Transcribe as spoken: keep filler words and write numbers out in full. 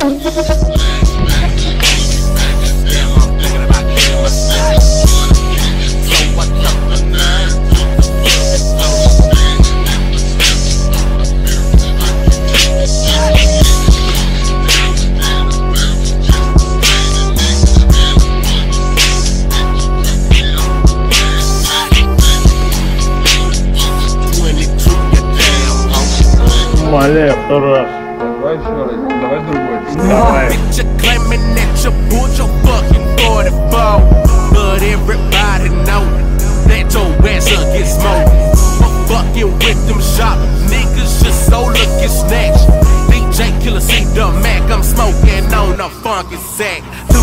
Мале, второй раз. Давай еще раз, давай другой. Давай. Picture claiming that you pulled your fucking forty-four, but everybody know that your ass will get smoked. For fucking with them shop niggas, just so looking snatched. D J Killer, see the Mac, I'm smoking on a funky sack.